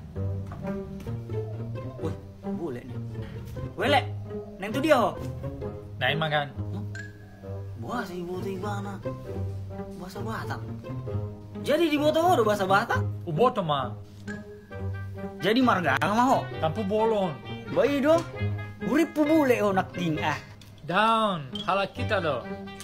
Woi, boleh nih. Wele, neng tu dia ho. Nah, makan. Bahasa ibu tu ibana. Bahasa Batak. Jadi di boto ho bahasa Batak. Uboto mah. Jadi marga mah ho. Tampu bolon. Bayi do. Urip pu bule ho nak ting ah. Down. Halak kita do.